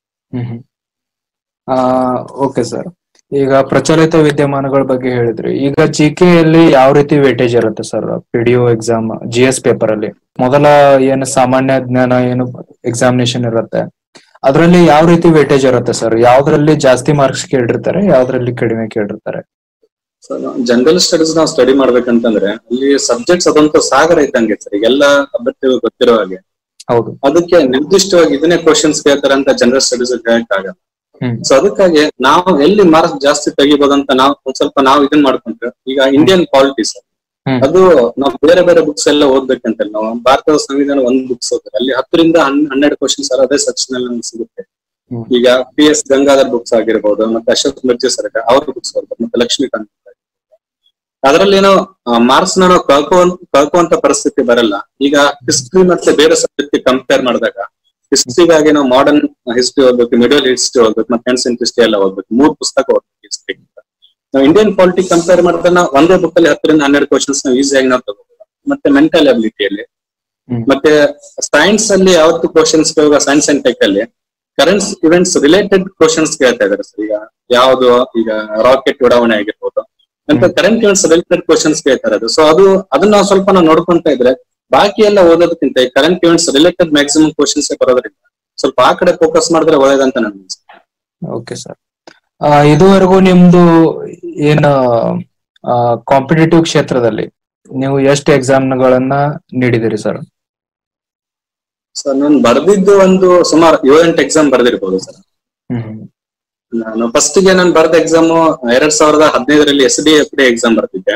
Okay sir. ಈಗ ಪ್ರಚಲಿತ ವಿದ್ಯಮಾನಗಳ ಬಗ್ಗೆ ಹೇಳಿದ್ರಿ. ಈಗ GK ಅಲ್ಲಿ ಯಾವ ರೀತಿ ವೇಟೇಜ್ ಇರುತ್ತೆ sir PDO exam GS paper ಅಲ್ಲಿ? ಮೊದಲ ಏನು ಸಾಮಾನ್ಯ ಜ್ಞಾನ ಏನು ಎಕ್ಸಾಮಿನೇಷನ್ ಇರುತ್ತೆ, ಅದ್ರಲ್ಲಿ ಯಾವ ರೀತಿ ವೇಟೇಜ್ ಇರುತ್ತೆ ಸರ್? ಯಾವ್ದ್ರಲ್ಲಿ ಜಾಸ್ತಿ ಮಾರ್ಕ್ಸ್ ಕೇಳಿರ್ತಾರೆ, ಯಾವ್ದ್ರಲ್ಲಿ ಕಡಿಮೆ ಕೇಳಿರ್ತಾರೆ? ಜನರಲ್ ಸ್ಟಡೀಸ್ ನಾವು ಸ್ಟಡಿ ಮಾಡ್ಬೇಕಂತಂದ್ರೆ ಅಲ್ಲಿ ಸಬ್ಜೆಕ್ಟ್ಸ್ ಅದಂತೂ ಸಾಗರ ಇದ್ದಂಗೆ ಸರ್, ಈಗೆಲ್ಲ ಅಭ್ಯರ್ಥಿಗಳು ಗೊತ್ತಿರೋ ಹಾಗೆ. ಹೌದು. ಅದಕ್ಕೆ ನಿರ್ದಿಷ್ಟವಾಗಿ ಇದನ್ನೇ ಕ್ವಶನ್ಸ್ ಕೇಳ್ತಾರೆ ಅಂತ ಜನರಲ್ ಸ್ಟಡೀಸ್ ಹೇಳಕ್ಕಾಗಲ್ಲ. ಸೊ ಅದಕ್ಕಾಗಿ ನಾವು ಎಲ್ಲಿ ಮಾರ್ಕ್ಸ್ ಜಾಸ್ತಿ ತೆಗಿಬೋದಂತ ನಾವು ಒಂದ್ ಸ್ವಲ್ಪ ನಾವು ಇದನ್ ಮಾಡ್ಕೊಂಡ್ರೆ, ಈಗ ಇಂಡಿಯನ್ ಪಾಲಿಟಿಕ್ಸ್ ಅದು ನಾವು ಬೇರೆ ಬೇರೆ ಬುಕ್ಸ್ ಎಲ್ಲ ಓದ್ಬೇಕಂತ ನಾವು ಭಾರತದ ಸಂವಿಧಾನ ಒಂದ್ ಬುಕ್ಸ್ ಓದ್ತಾರೆ, ಅಲ್ಲಿ 10ರಿಂದ 12 ಕ್ವಶನ್ಸ್ ಅದೇ ಸೆಕ್ಷನ್ ಅಲ್ಲಿ ನಮ್ಗೆ ಸಿಗುತ್ತೆ. ಈಗ PS ಗಂಗಾಧರ್ ಬುಕ್ಸ್ ಆಗಿರ್ಬೋದು, ಮತ್ತೆ ಅಶೋಕ್ ಮಿರ್ಜಿ ಸರ್ ಅವ್ರ ಬುಕ್ಸ್ ಓದ್ತಾರೆ, ಮತ್ತೆ ಲಕ್ಷ್ಮೀಕಾಂತ್. ಅದ್ರಲ್ಲಿ ಏನೋ ಮಾರ್ಕ್ಸ್ ನಾವು ಕಳ್ಕೊಂತ ಪರಿಸ್ಥಿತಿ ಬರಲ್ಲ. ಈಗ ಹಿಸ್ಟ್ರಿ ಮತ್ತೆ ಬೇರೆ ಸಬ್ಜೆಕ್ಟ್ ಕಂಪೇರ್ ಮಾಡಿದಾಗ ಹಿಸ್ಟ್ರಿಗಾಗಿ ನಾವು ಮಾಡರ್ನ್ ಹಿಸ್ಟ್ರಿ ಓದ್ಬೇಕು, ಮಿಡಲ್ ಹಿಸ್ಟ್ರಿ ಓದ್ಬೇಕು, ಮತ್ತೆ ಏನ್ಸಿಯಂಟ್ ಹಿಸ್ಟ್ರಿ ಎಲ್ಲ ಓದ್ಬೇಕು, 3 ಪುಸ್ತಕ ಓದ್ಬೇಕು ಹಿಸ್ಟ್ರಿ. ನಾವು ಇಂಡಿಯನ್ ಪಾಲಿಟಿಕ್ ಕಂಪೇರ್ ಮಾಡಿದ್ರೆ ನಾವು ಒಂದೇ ಬುಕ್ ಅಲ್ಲಿ 10ರಿಂದ 12 ಕ್ವಶನ್ಸ್ ನಾವು ಈಸಿಯಾಗಿ ನಾವು ತಗೋಬಹುದು. ಮತ್ತೆ ಮೆಂಟಲ್ ಅಬಿಲಿಟಿಯಲ್ಲಿ, ಮತ್ತೆ ಸೈನ್ಸ್ ಅಲ್ಲಿ ಯಾವತ್ತು ಕ್ವಶನ್ಸ್ ಸೈನ್ಸ್ ಅಂಡ್ ಟೆಕ್ ಅಲ್ಲಿ ಕರೆಂಟ್ ಇವೆಂಟ್ಸ್ ರಿಲೇಟೆಡ್ ಕ್ವಶನ್ಸ್ ಕೇಳ್ತಾ ಇದಾರೆ ಸರ್. ಈಗ ಯಾವ್ದು, ಈಗ ರಾಕೆಟ್ ಉಡಾವಣೆ ಆಗಿರ್ಬೋದು ಅಂತ ಕರೆಂಟ್ ಇವೆಂಟ್ಸ್ ರಿಲೇಟೆಡ್ ಕ್ವಶನ್ಸ್ ಕೇಳ್ತಾರೆ ಅದು. ಸೊ ಅದನ್ನ ನಾವು ಸ್ವಲ್ಪ ನಾವು ನೋಡ್ಕೊಂತ ಇದ್ರೆ ಬಾಕಿ ಎಲ್ಲ ಓದೋದಕ್ಕಿಂತ current events related maximum questions ಬರೋದ್ರಿಂದ ಸ್ವಲ್ಪ ಆ ಕಡೆ ಫೋಕಸ್ ಮಾಡಿದ್ರೆ ಒಳ್ಳೇದಂತ ನನ್ ಅನ್ಸುತ್ತೆ. ಓಕೆ ಸರ್, ಇದುವರೆಗೂ ನಿಮ್ದು ಏನ ಕಾಂಪಿಟೇಟಿವ್ ಕ್ಷೇತ್ರದಲ್ಲಿ ನೀವು ಎಷ್ಟು ಎಕ್ಸಾಮ್ಗಳನ್ನ ನೀಡಿದಿರಿ ಸರ್? ಸರ್ ನಾನು ಬರ್ದಿದ್ದು ಒಂದು ಸುಮಾರು 7-8 ಎಕ್ಸಾಮ್ ಬರ್ದಿರ್ಬೋದು ಸರ್. ನಾನು ಫಸ್ಟ್ ಗೆ ನಾನು ಬರ್ದ ಎಕ್ಸಾಮ್ 2015ರಲ್ಲಿ SDA FD ಎಕ್ಸಾಮ್ ಬರ್ತಿದ್ದೆ.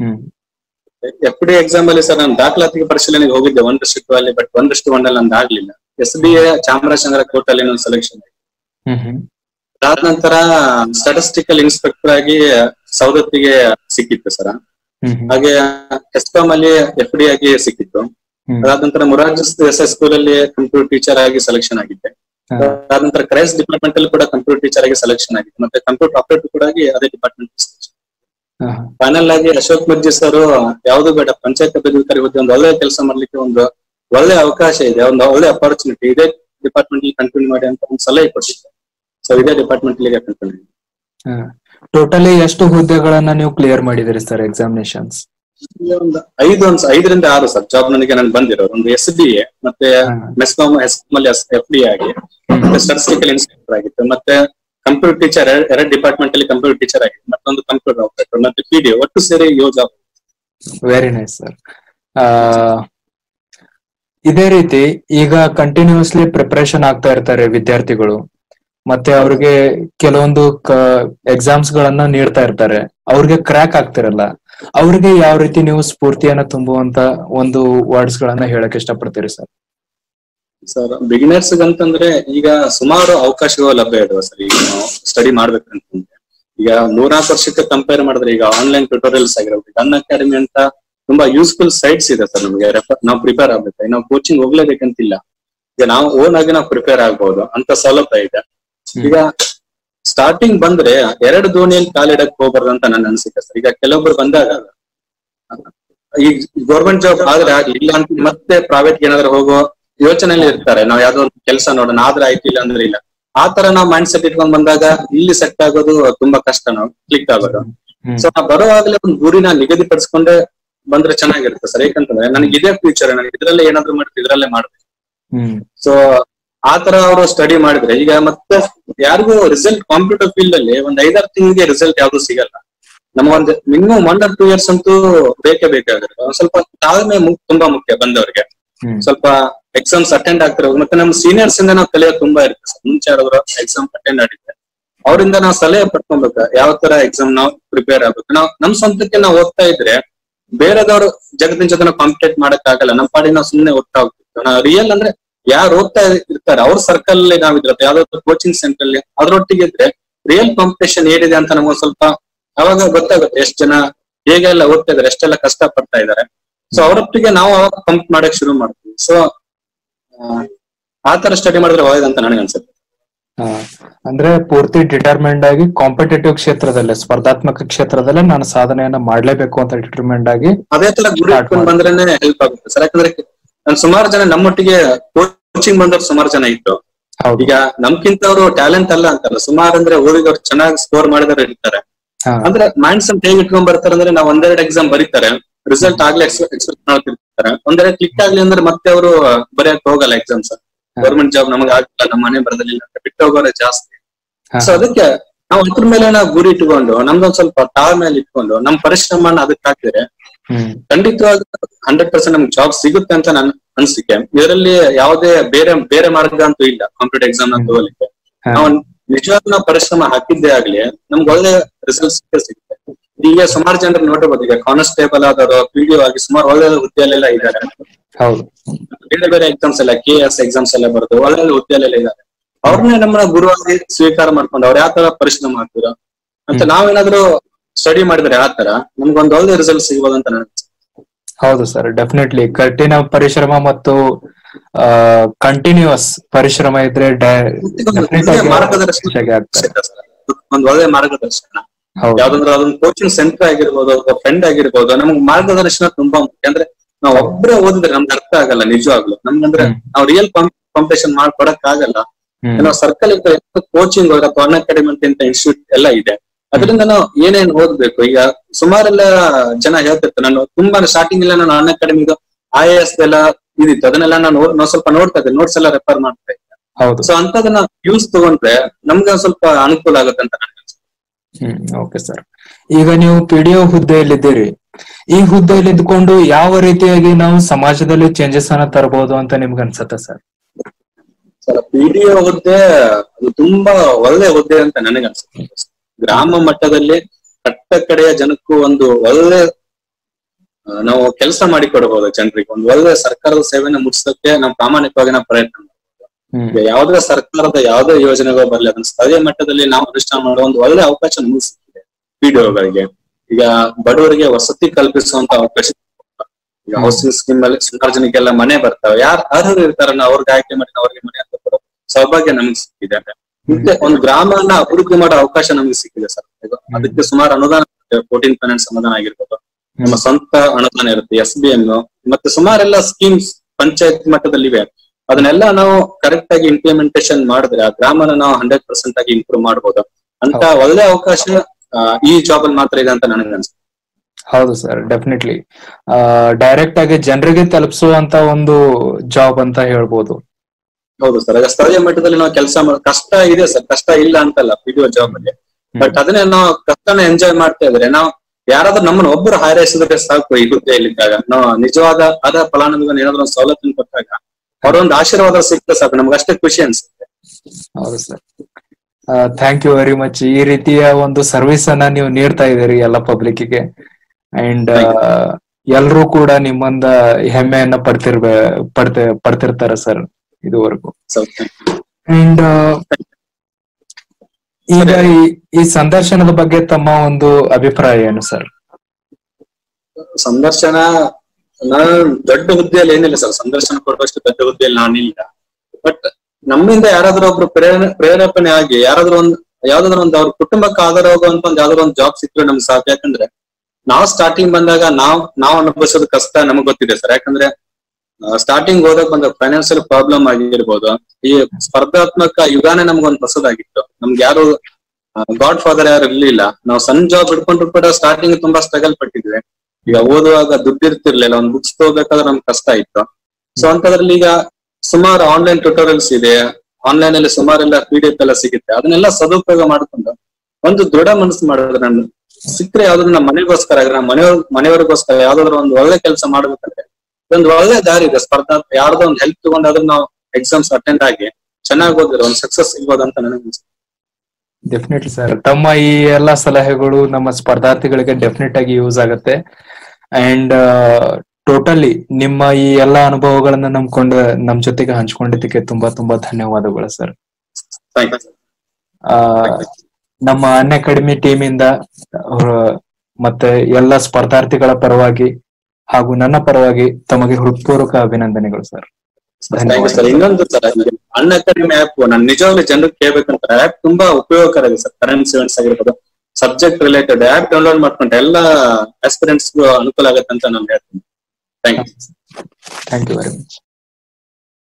FD ಎಕ್ಸಾಮ್ ಅಲ್ಲಿ ಸರ್ ನಾನು ದಾಖಲಾತಿ ಪರಿಶೀಲನೆಗೆ ಹೋಗಿದ್ದೆ 1:2 ಅಲ್ಲಿ, ಬಟ್ 1:1 ಅಲ್ಲಿ ನಂದು ಆಗ್ಲಿಲ್ಲ. SDA ಚಾಮರಾಜನಗರ ಕೋರ್ಟ್ ಅಲ್ಲಿ ನಾನು ಸೆಲೆಕ್ಷನ್ ಆಗಿದೆ. ಅದಾದ ನಂತರ ಸ್ಟಾಟಿಸ್ಟಿಕಲ್ ಇನ್ಸ್ಪೆಕ್ಟರ್ ಆಗಿ ಸವದತ್ತಿಗೆ ಸಿಕ್ಕಿತ್ತು ಸರ್. ಹಾಗೆ ಎಸ್ಕಾಂ ಅಲ್ಲಿ FD ಆಗಿ ಸಿಕ್ಕಿತ್ತು. ಅದಾದ ನಂತರ ಮೊರಾರ್ಜಿ ದೇಸಾಯಿ ಸ್ಕೂಲ್ ಅಲ್ಲಿ ಕಂಪ್ಯೂಟರ್ ಟೀಚರ್ ಆಗಿ ಸೆಲೆಕ್ಷನ್ ಆಗಿದ್ದೆ. ಅದಾದ ನಂತರ ಕ್ರೈಸ್ಟ್ ಡಿಪಾರ್ಟ್ಮೆಂಟ್ ಅಲ್ಲಿ ಕೂಡ ಕಂಪ್ಯೂಟರ್ ಟೀಚರ್ ಆಗಿ ಸೆಲೆಕ್ಷನ್ ಆಗಿದೆ, ಮತ್ತೆ ಕಂಪ್ಯೂಟರ್ ಆಪರೇಟರ್ ಕೂಡ ಆಗಿ ಅದೇ ಡಿಪಾರ್ಟ್ಮೆಂಟ್ ಸೆಲೆಕ್ಷನ್. ಫೈನಲ್ ಆಗಿ ಅಶೋಕ್ ಮಿರ್ಜಿ ಸರ್ ಯಾವ್ದು ಬೇಡ, ಪಂಚಾಯತ್ ಅಧಿಕಾರಿ ಹುದ್ದೆ ಒಂದು ಒಳ್ಳೆ ಕೆಲಸ ಮಾಡ್ಲಿಕ್ಕೆ ಒಂದು ಒಳ್ಳೆ ಅವಕಾಶ ಇದೆ, ಒಂದು ಒಳ್ಳೆ ಅಪರ್ಚುನಿಟಿ ಇದೇ ಡಿಪಾರ್ಟ್ಮೆಂಟ್ ಅಲ್ಲಿ ಕಂಟಿನ್ಯೂ ಮಾಡಿ ಅಂತ ಒಂದು ಸಲಹೆ ಕೊಟ್ಟಿದ್ದೆ. ಸೊ ಇದೇ ಡಿಪಾರ್ಟ್ಮೆಂಟ್ ಅಲ್ಲಿ ಕಂಟಿನ್ಯೂ. ಟೋಟಲಿ ಎಷ್ಟು ಹುದ್ದೆಗಳನ್ನ ನೀವು ಕ್ಲಿಯರ್ ಮಾಡಿದಿರಿ ಸರ್ ಎಕ್ಸಾಮಿನೇಷನ್ಸ್? ಒಂದು 5ರಿಂದ 6 ಸರ್ ಜಾಬ್ ನನಗೆ ಬಂದಿರೋದು. ಒಂದು SDA, ಮತ್ತೆ ಮೆಸ್ಕಾಮ್ ಅಲ್ಲಿ FD ಆಗಿ, ಮತ್ತೆ ಸ್ಟಾಟಿಸ್ಟಿಕಲ್ ಇನ್ಸ್ಪೆಕ್ಟರ್ ಆಗಿತ್ತು, ಮತ್ತೆ ಕಂಪ್ಯೂಟರ್ ಟೀಚರ್ 2 ಡಿಪಾರ್ಟ್ಮೆಂಟ್ ಅಲ್ಲಿ ಕಂಪ್ಯೂಟರ್ ಟೀಚರ್ ಆಗಿತ್ತು, ಮತ್ತೊಂದು ಕಂಪ್ಯೂಟರ್ ಆಪರೇಟರ್, ಮತ್ತೆ PDO, ಒಟ್ಟು ಸೇರಿ 7 ಜಾಬ್. Very nice sir. ಇದೇ ರೀತಿ ಈಗ ಕಂಟಿನ್ಯೂಸ್ಲಿ ಪ್ರಿಪರೇಷನ್ ಆಗ್ತಾ ಇರ್ತಾರೆ ವಿದ್ಯಾರ್ಥಿಗಳು, ಮತ್ತೆ ಅವ್ರಿಗೆ ಕೆಲವೊಂದು ಎಕ್ಸಾಮ್ಸ್ ಗಳನ್ನ ನೀಡ್ತಾ ಇರ್ತಾರೆ, ಅವ್ರಿಗೆ ಕ್ರ್ಯಾಕ್ ಆಗ್ತಿರಲ್ಲ. ಅವ್ರಿಗೆ ಯಾವ ರೀತಿ ನೀವು ಸ್ಫೂರ್ತಿಯನ್ನ ತುಂಬುವಂತ ಒಂದು ವರ್ಡ್ಸ್ ಗಳನ್ನ ಹೇಳಕ್ ಇಷ್ಟಪಡ್ತೀರಿ ಸರ್? ಸರ್ ಬಿಗಿನರ್ಸ್ ಅಂತಂದ್ರೆ ಈಗ ಸುಮಾರು ಅವಕಾಶಗಳು ಲಭ್ಯ ಇದಾವೆ ಸರ್. ಈಗ ನಾವು ಸ್ಟಡಿ ಮಾಡ್ಬೇಕಂತಂದ್ರೆ ಈಗ 3-4 ವರ್ಷಕ್ಕೆ ಕಂಪೇರ್ ಮಾಡಿದ್ರೆ ಈಗ ಆನ್ಲೈನ್ ಟ್ಯೂಟೋರಿಯಲ್ಸ್ ಆಗಿರ್ಬೋದು, ಅನ್ ಅಕಾಡೆಮಿ ಅಂತ ತುಂಬಾ ಯೂಸ್ಫುಲ್ ಸೈಟ್ಸ್ ಇದೆ ಸರ್. ನಮಗೆ ನಾವು ಪ್ರಿಪೇರ್ ಆಗ್ಬೇಕು, ನಾವು ಕೋಚಿಂಗ್ ಹೋಗ್ಲೇಬೇಕಂತಿಲ್ಲ, ಈಗ ನಾವು ಓನ್ ಆಗಿ ನಾವು ಪ್ರಿಪೇರ್ ಆಗ್ಬಹುದು ಅಂತ ಸೌಲಭ್ಯ ಇದೆ. ಈಗ ಸ್ಟಾರ್ಟಿಂಗ್ ಬಂದ್ರೆ 2 ದೋಣಿಯಲ್ಲಿ ಕಾಲಿಡಕ್ ಹೋಗ್ಬಾರ್ದು ಅಂತ ನನ್ನ ಅನಿಸಿಕೆ ಸರ್. ಈಗ ಕೆಲವೊಬ್ರು ಬಂದಾಗ ಈ ಗೌರ್ಮೆಂಟ್ ಜಾಬ್ ಆದ್ರೆ ಇಲ್ಲ ಅಂತ ಮತ್ತೆ ಪ್ರೈವೇಟ್ ಏನಾದ್ರು ಹೋಗೋ ಯೋಚನೆಯಲ್ಲಿ ಇರ್ತಾರೆ. ನಾವ್ ಯಾವ್ದೋ ಒಂದು ಕೆಲಸ ನೋಡೋಣ, ಆದ್ರೆ ಆಯ್ತು ಇಲ್ಲ ಅಂದ್ರೆ ಇಲ್ಲ, ಆ ತರ ನಾವ್ ಮೈಂಡ್ ಸೆಟ್ ಇಟ್ಕೊಂಡ್ ಬಂದಾಗ ಇಲ್ಲಿ ಸೆಟ್ ಆಗೋದು ತುಂಬಾ ಕಷ್ಟ, ನಾವು ಕ್ಲಿಕ್ ಆಗೋದು. ಸೊ ನಾವು ಬರುವಾಗಲೇ ಒಂದು ಗುರಿನ ನಿಗದಿಪಡಿಸ್ಕೊಂಡೆ ಬಂದ್ರೆ ಚೆನ್ನಾಗಿರುತ್ತೆ ಸರ್. ಯಾಕಂತಂದ್ರೆ ನನಗೆ ಇದೇ ಫ್ಯೂಚರ್, ನನಗೆ ಇದ್ರಲ್ಲೇ ಏನಾದ್ರು ಮಾಡ್ಬೇಕು, ಇದ್ರಲ್ಲೇ ಮಾಡ್ಬೇಕು. ಸೊ ಆತರ ಅವರು ಸ್ಟಡಿ ಮಾಡಿದ್ರೆ ಈಗ ಮತ್ತೆ ಯಾರಿಗೂ ರಿಸಲ್ಟ್ ಕಾಂಪ್ಯೂಟರ್ ಫೀಲ್ಡ್ ಅಲ್ಲಿ ಒಂದ್ 5-6 ತಿಂಗಳಿಗೆ ರಿಸಲ್ಟ್ ಯಾವ್ದು ಸಿಗಲ್ಲ. ನಮಗೊಂದು ಮಿನಿಮಮ್ 1 or 2 years ಅಂತೂ ಬೇಕೇ ಬೇಕಾಗುತ್ತೆ. ಸ್ವಲ್ಪ ತಾಳ್ಮೆ ತುಂಬಾ ಮುಖ್ಯ ಬಂದವ್ರಿಗೆ. ಸ್ವಲ್ಪ ಎಕ್ಸಾಮ್ಸ್ ಅಟೆಂಡ್ ಆಗ್ತಿರೋದು, ಮತ್ತೆ ನಮ್ಮ ಸೀನಿಯರ್ಸ್ ಇಂದ ನಾವು ಕಲಿಯೋದು ತುಂಬಾ ಇರುತ್ತೆ ಸರ್. ಮುಂಚೆ ಯಾರಾದ್ರು ಎಕ್ಸಾಮ್ ಅಟೆಂಡ್ ಆಗಿದ್ರೆ ಅವರಿಂದ ನಾವು ಸಲಹೆ ಪಡ್ಕೊಬೇಕು, ಯಾವ ತರ ಎಕ್ಸಾಮ್ ನಾವು ಪ್ರಿಪೇರ್ ಆಗ್ಬೇಕು. ನಾವು ನಮ್ ಸ್ವಂತಕ್ಕೆ ನಾವು ಓದ್ತಾ ಇದ್ರೆ ಬೇರೆದವ್ರು ಜಗತ್ತಿನ ಜೊತೆ ನಾವು ಕಾಂಪಿಟೇಟ್ ಮಾಡಕ್ ಆಗಲ್ಲ. ನಮ್ಮ ಪಾಡಿ ನಾವು ಸುಮ್ಮನೆ ಓದ್ತಾ ಹೋಗ್ತಿದ್ವಿ. ನಾವು ರಿಯಲ್ ಅಂದ್ರೆ ಯಾರು ಓದ್ತಾ ಇರ್ತಾರೆ ಅವ್ರ ಸರ್ಕಲ್ ಅಲ್ಲಿ ನಾವ್ ಇದ್ರತ್ತೆ, ಯಾವ್ದಾದ್ರು ಕೋಚಿಂಗ್ ಸೆಂಟರ್ ಅಲ್ಲಿ ಅದ್ರೊಟ್ಟಿಗೆ ಇದ್ರೆ ರಿಯಲ್ ಕಾಂಪಿಟೇಷನ್ ಏನಿದೆ ಅಂತ ನಮ್ಗೆ ಸ್ವಲ್ಪ ಅವಾಗ ಗೊತ್ತಾಗುತ್ತೆ. ಎಷ್ಟು ಜನ ಹೇಗೆಲ್ಲ ಓದ್ತಾ ಇದಾರೆ, ಎಷ್ಟೆಲ್ಲ ಕಷ್ಟ ಪಡ್ತಾ ಇದಾರೆ. ಸೊ ಅವರೊಟ್ಟಿಗೆ ನಾವು ಅವಾಗ ಕಂಪ್ ಮಾಡಕ್ ಶುರು ಮಾಡ್ತೀವಿ. ಸೊ ಆತರ ಸ್ಟಡಿ ಮಾಡಿದ್ರೆ ಒಳ್ಳೇದಂತ ನನಗೆ ಅನ್ಸುತ್ತೆ. ಅಂದ್ರೆ ಪೂರ್ತಿ ಡಿಟರ್ಮೆಂಡ್ ಆಗಿ ಕಾಂಪಿಟೇಟಿವ್ ಕ್ಷೇತ್ರದಲ್ಲೇ, ಸ್ಪರ್ಧಾತ್ಮಕ ಕ್ಷೇತ್ರದಲ್ಲೇ ನಾನು ಸಾಧನೆಯನ್ನ ಮಾಡ್ಲೇಬೇಕು ಅಂತ ಡಿಟರ್ಮೆಂಡ್ ಆಗಿ ಅದೇ ತರ ಗುರಿ ಇಟ್ಕೊಂಡು ಬಂದ್ರೇನೆ ಹೆಲ್ಪ್ ಆಗುತ್ತೆ ಸರ್. ಯಾಕಂದ್ರೆ ನಾನು ಸುಮಾರು ಜನ ನಮ್ಮೊಟ್ಟಿಗೆ ಕೋಚಿಂಗ್ ಬಂದವ್ರು ಸುಮಾರು ಜನ ಇತ್ತು. ಈಗ ನಮ್ಗಿಂತ ಅವರು ಟ್ಯಾಲೆಂಟ್ ಅಲ್ಲ ಅಂತಲ್ಲ, ಸುಮಾರು ಅಂದ್ರೆ ಓದಿದವ್ರು ಚೆನ್ನಾಗಿ ಸ್ಕೋರ್ ಮಾಡಿದವ್ರು ಇರ್ತಾರೆ. ಅಂದ್ರೆ ಮೈಂಡ್ ಸೆಟ್ ಹೇಗೆ ಇಟ್ಕೊಂಡ್ ಬರ್ತಾರೆ ಅಂದ್ರೆ ನಾವು 1-2 ಎಕ್ಸಾಮ್ ಬರೀತಾರೆ, ರಿಸಲ್ಟ್ ಆಗ್ಲಿ ಎಕ್ಸ್ಪೆಕ್ಟ್ ಮಾಡ್ತಿರ್ತಾರೆ, 1-2 ಕ್ಲಿಕ್ ಆಗ್ಲಿ ಅಂದ್ರೆ ಮತ್ತೆ ಅವರು ಬರೆಯಕ್ ಹೋಗಲ್ಲ ಎಕ್ಸಾಮ್ಸ್. ಗೌರ್ಮೆಂಟ್ ಜಾಬ್ ನಮಗೆ ಆಗ್ಲಿಲ್ಲ, ನಮ್ಮ ಮನೆ ಬರಲಿಲ್ಲ ಅಂತ ಬಿಟ್ಟು ಹೋಗೋರೆ ಜಾಸ್ತಿ. ಹಾ, ಸೊ ಅದಕ್ಕೆ ನಾವು ಅದ್ರ ಮೇಲೆ ನಾವು ಗುರಿ ಇಟ್ಕೊಂಡು ನಮ್ದೊಂದ್ ಸ್ವಲ್ಪ ತಾಳ್ಮೇಲೆ ಇಟ್ಕೊಂಡು ನಮ್ ಪರಿಶ್ರಮನ ಅದಕ್ಕೆ ಹಾಕಿದ್ರೆ ಹ್ಮ್ ಖಂಡಿತವಾಗಿ 100% ನಮ್ಗೆ ಜಾಬ್ ಸಿಗುತ್ತೆ ಅಂತ ನನ್ ಅನ್ಸಿಕೆ. ಇದರಲ್ಲಿ ಯಾವುದೇ ಬೇರೆ ಬೇರೆ ಮಾರ್ಗ ಅಂತೂ ಇಲ್ಲ ಕಾಂಪಿಟೇಟಿವ್ ಎಕ್ಸಾಮ್ ನ ತಗೋಲಿಕ್ಕೆ. ಹಾ, ನಾವು ನಿಜವಾಗ್ಲೂ ನಾವು ಪರಿಶ್ರಮ ಹಾಕಿದ್ದೇ ಆಗ್ಲಿ ನಮ್ಗೆ ಒಳ್ಳೆ ರಿಸಲ್ಟ್ ಸಿಗುತ್ತೆ. ಈಗ ಸುಮಾರು ಜನರು ನೋಡಬಹುದು, ಈಗ ಕಾನ್ಸ್ಟೇಬಲ್ ಆದವರು PDO ಆಗಿ ಸುಮಾರು ಒಳ್ಳೆ ಹುದ್ದೆಯಲ್ಲೆಲ್ಲ ಇದ್ದಾರೆ. ಹೌದು. ಬೇರೆ ಬೇರೆ ಎಕ್ಸಾಮ್ಸ್ ಎಲ್ಲ KS ಎಕ್ಸಾಮ್ಸ್ ಎಲ್ಲ ಬರೆದು ಒಳ್ಳೆ ಹುದ್ದೆಯಲ್ಲೆಲ್ಲ ಇದ್ದಾರೆ. ಅವ್ರನ್ನೇ ನಮ್ಮನ್ನ ಗುರುವಾಗಿ ಸ್ವೀಕಾರ ಮಾಡ್ಕೊಂಡು ಅವ್ರು ಯಾವ ತರ ಪರಿಶ್ರಮ ಮಾಡ್ತೀರ ಅಂತ ನಾವೇನಾದ್ರೂ ಸ್ಟಡಿ ಮಾಡಿದ್ರೆ ಆ ತರ ನಮ್ಗೊಂದು ಒಳ್ಳೆ ರಿಸಲ್ಟ್ ಸಿಗ್ಬೋದು ಅಂತ ನನಗೆ. ಹೌದು ಸರ್, ಡೆಫಿನೆಟ್ಲಿ ಕಠಿಣ ಪರಿಶ್ರಮ ಮತ್ತು ಕಂಟಿನ್ಯೂಸ್ ಪರಿಶ್ರಮ ಇದ್ರೆ ಮಾರ್ಗದರ್ಶನ ಒಂದ್ ಒಳ್ಳೆ ಮಾರ್ಗದರ್ಶನ. ಹೌದು. ಯಾವ್ದಂದ್ರೆ ಅದೊಂದು ಕೋಚಿಂಗ್ ಸೆಂಟರ್ ಆಗಿರ್ಬೋದು, ಫ್ರೆಂಡ್ ಆಗಿರ್ಬೋದು, ನಮ್ಗೆ ಮಾರ್ಗದರ್ಶನ ತುಂಬಾ ಮುಖ್ಯ. ಅಂದ್ರೆ ನಾವ್ ಒಬ್ಬರೇ ಓದಿದ್ರೆ ನಮ್ಗೆ ಅರ್ಥ ಆಗಲ್ಲ ನಿಜವಾಗ್ಲು. ನಮ್ಗಂದ್ರೆ ನಾವು ರಿಯಲ್ ಕಾಂಪಿಟೇಷನ್ ಮಾಡ್ಕೊಡಕ್ ಆಗಲ್ಲ. ನಾವು ಸರ್ಕಲ್ ಕೋಚಿಂಗ್ ಅಥವಾ ಅನ್ ಅಕಾಡೆಮಿ ಅಂತ ಇನ್ಸ್ಟಿಟ್ಯೂಟ್ ಎಲ್ಲ ಇದೆ. ಅದರಿಂದ ನಾವು ಏನೇನ್ ಓದ್ಬೇಕು, ಈಗ ಸುಮಾರೆಲ್ಲ ಜನ ಹೇಳ್ತಿರ್ತಾರೆ, ನಾನು ತುಂಬಾ ಸ್ಟಾರ್ಟಿಂಗ್ ಎಲ್ಲ ನಾನು ಅನ್ ಅಕಾಡೆಮಿದು IAS ಎಲ್ಲ ಇದಿತ್ತು, ಅದನ್ನೆಲ್ಲ ನಾನು ಸ್ವಲ್ಪ ನೋಡ್ತಾ ಇದ್ದೆ, ನೋಟ್ಸ್ ಎಲ್ಲ ರೆಫರ್ ಮಾಡ್ತಾ ಇದ್ದೆ. ಸೊ ಅಂತದನ್ನ ಯೂಸ್ ತಗೊಂಡ್ರೆ ನಮ್ಗೆ ಸ್ವಲ್ಪ ಅನುಕೂಲ ಆಗುತ್ತೆ ಅಂತ ನನಗೆ ಅನ್ಸುತ್ತೆ. ಓಕೆ ಸರ್, ಈಗ ನೀವು PDO ಹುದ್ದೆಯಲ್ಲಿದ್ದೀರಿ. ಈ ಹುದ್ದೆಯಲ್ಲಿ ಇದ್ಕೊಂಡು ಯಾವ ರೀತಿಯಾಗಿ ನಾವು ಸಮಾಜದಲ್ಲಿ ಚೇಂಜಸ್ ಅನ್ನ ತರಬಹುದು ಅಂತ ನಿಮ್ಗೆ ಅನ್ಸುತ್ತೆ ಸರ್? ಸರ್, PDO ಹುದ್ದೆ ಅದು ತುಂಬಾ ಒಳ್ಳೆ ಹುದ್ದೆ ಅಂತ ನನಗೆ ಅನ್ಸುತ್ತೆ. ಗ್ರಾಮ ಮಟ್ಟದಲ್ಲಿ ಕಟ್ಟ ಕಡೆಯ ಜನಕ್ಕೂ ಒಂದು ಒಳ್ಳೆ ನಾವು ಕೆಲಸ ಮಾಡಿಕೊಡಬಹುದು. ಜನರಿಗೆ ಒಂದು ಒಳ್ಳೆ ಸರ್ಕಾರದ ಸೇವೆನ ಮುಗಿಸೋಕೆ ನಾವು ಪ್ರಾಮಾಣಿಕವಾಗಿ ನಾವು ಪ್ರಯತ್ನ ಮಾಡಬಹುದು. ಯಾವುದೇ ಸರ್ಕಾರದ ಯಾವುದೇ ಯೋಜನೆಗಳು ಬರಲಿ ಅದನ್ನ ಸ್ಥಳೀಯ ಮಟ್ಟದಲ್ಲಿ ನಾವು ಅನುಷ್ಠಾನ ಮಾಡುವ ಒಂದು ಒಳ್ಳೆ ಅವಕಾಶ ನಮಗೆ ಸಿಕ್ಕಿದೆ PDOಗಳಿಗೆ. ಈಗ ಬಡವರಿಗೆ ವಸತಿ ಕಲ್ಪಿಸುವಂತ ಅವಕಾಶ, ಈಗ ಹೌಸಿಂಗ್ ಸ್ಕೀಮ್ ಅಲ್ಲಿ ಸುಮಾರು ಜನಕ್ಕೆಲ್ಲ ಮನೆ ಬರ್ತಾವೆ. ಯಾರು ಅರ್ಹರು ಇರ್ತಾರನ್ನ ಅವ್ರಿಗೆ ಆಯ್ಕೆ ಮಾಡಿ ಅವ್ರಿಗೆ ಮನೆ ಅಂತ ಕೊಡೋ ಸೌಭಾಗ್ಯ ನಮ್ಗೆ ಸಿಕ್ಕಿದೆ. ಮತ್ತೆ ಒಂದು ಗ್ರಾಮನ ಅಭಿವೃದ್ಧಿ ಮಾಡೋ ಅವಕಾಶ ನಮ್ಗೆ ಸಿಕ್ಕಿದೆ ಸರ್. ಅದಕ್ಕೆ ಸುಮಾರು ಅನುದಾನ, 14 ಫೈನಾನ್ಸ್ ಅನುದಾನ ಆಗಿರ್ಬೋದು, ನಮ್ಮ ಸ್ವಂತ ಅನುದಾನ ಇರುತ್ತೆ, SBM ಮತ್ತೆ ಸುಮಾರೆಲ್ಲ ಸ್ಕೀಮ್ಸ್ ಪಂಚಾಯತ್ ಮಟ್ಟದಲ್ಲಿ ಇವೆ. ಅದನ್ನೆಲ್ಲ ನಾವು ಕರೆಕ್ಟ್ ಆಗಿ ಇಂಪ್ಲಿಮೆಂಟೇಶನ್ ಮಾಡಿದ್ರೆ ಆ ಗ್ರಾಮನ ನಾವು 100% ಆಗಿ ಇಂಪ್ರೂವ್ ಮಾಡ್ಬೋದು ಅಂತ ಒಳ್ಳೆ ಅವಕಾಶ ಈ ಜಾಬ್ ಅಲ್ಲಿ ಮಾತ್ರ ಇದೆ ಅಂತ ನನಗೆ ಅನ್ಸುತ್ತೆ. ಹೌದು ಸರ್, ಡೆಫಿನೆಟ್ಲಿ ಡೈರೆಕ್ಟ್ ಆಗಿ ಜನರಿಗೆ ತಲುಪಿಸುವಂತ ಒಂದು ಜಾಬ್ ಅಂತ ಹೇಳ್ಬೋದು. ಹೌದು ಸರ್, ಸ್ಥಳೀಯ ಮಟ್ಟದಲ್ಲಿ ನಾವು ಕೆಲಸ ಕಷ್ಟ ಇದೆ ಸರ್, ಕಷ್ಟ ಇಲ್ಲ ಅಂತಲ್ಲ PDO ಜಾಬ್ ಅಲ್ಲಿ. ಬಟ್ ಅದನ್ನೇ ನಾವು ಕಷ್ಟನ ಎಂಜಾಯ್ ಮಾಡ್ತಾ ಇದ್ರೆ ನಾವು ಯಾರಾದ್ರೂ ನಮ್ಮನ್ನ ಒಬ್ಬರು ಹಾರೈಸಿದ್ರೆ ಸಾಕು. ಈ ಹುದ್ದೆಯಲ್ಲಿದ್ದಾಗ ನಾವು ನಿಜವಾದ ಅದ ಫಲಾನುಭವಿಗಳು ಏನಾದ್ರು ಒಂದು ಸವಲತ್ತನ್ನು ಕೊಟ್ಟಾಗ ಅವರೊಂದು ಆಶೀರ್ವಾದ ಸಿಕ್ತ ಸಾಕು, ನಮ್ಗೆ ಅಷ್ಟೇ ಖುಷಿ ಅನ್ಸುತ್ತೆ. ಹೌದು sir, thank you very much. ಈ ರೀತಿಯ ಒಂದು ಸರ್ವಿಸ್ ಅನ್ನ ನೀವು ನೀಡ್ತಾ ಇದ್ದೀರಿ ಎಲ್ಲ ಪಬ್ಲಿಕ್ಗೆ. ಅಂಡ್ ಎಲ್ರೂ ಕೂಡ ನಿಮ್ಮಂದ ಹೆಮ್ಮೆಯನ್ನ ಪಡ್ತಿರ್ತಾರೆ ಸರ್ ಇದುವರೆಗೂ. ಅಂಡ್ ಈಗ ಈ ಸಂದರ್ಶನದ ಬಗ್ಗೆ ತಮ್ಮ ಒಂದು ಅಭಿಪ್ರಾಯ ಏನು ಸರ್? ಸಂದರ್ಶನ ನಾನು ದೊಡ್ಡ ಹುದ್ದೆಯಲ್ಲಿ ಏನಿಲ್ಲ ಸರ್, ಸಂದರ್ಶನ ಕೊಡುವಷ್ಟು ದೊಡ್ಡ ಹುದ್ದೆಯಲ್ಲಿ ನಾನಿಲ್ಲ. ಬಟ್ ನಮ್ಮಿಂದ ಯಾರಾದ್ರೂ ಒಬ್ರು ಪ್ರೇರೇಪಣೆ ಆಗಿ ಯಾವ್ದಾದ್ರು ಒಂದು ಅವ್ರ ಕುಟುಂಬಕ್ಕೆ ಆಧಾರ ಹೋಗುವಂತ ಒಂದು ಯಾವ್ದಾದ್ರು ಒಂದು ಜಾಬ್ ಸಿಕ್ಕರೆ ನಮ್ಗೆ ಸಾಕು. ಯಾಕಂದ್ರೆ ನಾವು ಸ್ಟಾರ್ಟಿಂಗ್ ಬಂದಾಗ ನಾವು ಅನುಭವಿಸೋದು ಕಷ್ಟ ನಮಗ್ ಗೊತ್ತಿದೆ ಸರ್. ಯಾಕಂದ್ರೆ ಸ್ಟಾರ್ಟಿಂಗ್ ಹೋದಾಗ ಒಂದು ಫೈನಾನ್ಸಿಯಲ್ ಪ್ರಾಬ್ಲಮ್ ಆಗಿರ್ಬೋದು, ಈ ಸ್ಪರ್ಧಾತ್ಮಕ ಯುಗಾನೇ ನಮ್ಗೊಂದು ಹೊಸದಾಗಿತ್ತು. ನಮ್ಗೆ ಯಾರು ಗಾಡ್ ಫಾದರ್ ಯಾರು ಇರ್ಲಿಲ್ಲ. ನಾವು ಸಣ್ಣ ಜಾಬ್ ಹಿಡ್ಕೊಂಡ್ರು ಕೂಡ ಸ್ಟಾರ್ಟಿಂಗ್ ತುಂಬಾ ಸ್ಟ್ರಗಲ್ ಪಟ್ಟಿದ್ವಿ. ಈಗ ಓದುವಾಗ ದುಡ್ಡು ಇರ್ತಿರ್ಲಿಲ್ಲ, ಒಂದ್ ಬುಕ್ಸ್ ತಗೋಬೇಕಾದ್ರೆ ನಮ್ಗೆ ಕಷ್ಟ ಇತ್ತು. ಸೊ ಅಂತದ್ರಲ್ಲಿ ಈಗ ಸುಮಾರು ಆನ್ಲೈನ್ ಟ್ಯೂಟೋರಿಯಲ್ಸ್ ಇದೆ, ಆನ್ಲೈನ್ ಅಲ್ಲಿ ಸುಮಾರೆಲ್ಲ PDF ಎಲ್ಲ ಸಿಗುತ್ತೆ. ಅದನ್ನೆಲ್ಲ ಸದುಪಯೋಗ ಮಾಡ್ಕೊಂಡು ಒಂದು ದೃಢ ಮನಸ್ಸು ಮಾಡಿದ್ರೆ ನಾನು ಸಿಕ್ಕರೆ ಯಾವ್ದಾದ್ರು ನಮ್ಮ ಮನೆಗೋಸ್ಕರ ನಮ್ಮ ಮನೆಯವರಿಗೋಸ್ಕರ ಯಾವ್ದಾದ್ರು ಒಂದು ಒಳ್ಳೆ ಕೆಲಸ ಮಾಡ್ಬೇಕಂದ್ರೆ ಒಂದು ಒಳ್ಳೆ ದಾರಿ ಇದೆ. ಯಾರ್ದೋ ಒಂದು ಹೆಲ್ಪ್ ತಗೊಂಡು ಅದನ್ನ ನಾವು ಎಕ್ಸಾಮ್ಸ್ ಅಟೆಂಡ್ ಆಗಿ ಚೆನ್ನಾಗಿ ಓದಿದ್ರೆ ಒಂದು ಸಕ್ಸಸ್ ಸಿಗ್ಬೋದು ಅಂತ ನನಗೆ ಅನ್ಸುತ್ತೆ. ಡೆಫಿನೆಟ್ಲಿ ಸರ್, ತಮ್ಮ ಈ ಎಲ್ಲಾ ಸಲಹೆಗಳು ನಮ್ಮ ಸ್ಪರ್ಧಾರ್ಥಿಗಳಿಗೆ ಡೆಫಿನೆಟ್ ಆಗಿ ಯೂಸ್ ಆಗುತ್ತೆ. ಅಂಡ್ ಟೋಟಲಿ ನಿಮ್ಮ ಈ ಎಲ್ಲಾ ಅನುಭವಗಳನ್ನ ನಮ್ ಜೊತೆಗೆ ಹಂಚ್ಕೊಂಡಿದ್ದಕ್ಕೆ ತುಂಬಾ ತುಂಬಾ ಧನ್ಯವಾದಗಳು ಸರ್. ನಮ್ಮ ಅನ್ ಅಕಾಡೆಮಿ ಟೀಮ್ ಇಂದ ಮತ್ತೆ ಎಲ್ಲ ಸ್ಪರ್ಧಾರ್ಥಿಗಳ ಪರವಾಗಿ ಹಾಗೂ ನನ್ನ ಪರವಾಗಿ ತಮಗೆ ಹೃತ್ಪೂರ್ವಕ ಅಭಿನಂದನೆಗಳು ಸರ್. ಸರ್, ಇನ್ನೊಂದು ಸರ್, ಅನ್ ಅಕಾಡೆಮಿ ಆಪ್ ನಾನು ನಿಜವಾಗ್ಲೂ ಜನರಿಗೆ ಕೇಳ್ಬೇಕಂತ ಆಪ್ ತುಂಬಾ ಉಪಯೋಗಕರ ಇದೆ ಸರ್. ಕರೆಂಟ್ ಇವೆಂಟ್ಸ್ ಆಗಿರ್ಬೋದು, ಸಬ್ಜೆಕ್ಟ್ ರಿಲೇಟೆಡ್ ಆಪ್ ಡೌನ್ಲೋಡ್ ಮಾಡ್ಕೊಂಡ್ರೆ ಎಲ್ಲಾ ಆಸ್ಪಿರೆಂಟ್ಸ್ ಅನುಕೂಲ ಆಗುತ್ತೆ ಅಂತ ನಾನು ಹೇಳ್ತೀನಿ. Thank you very much.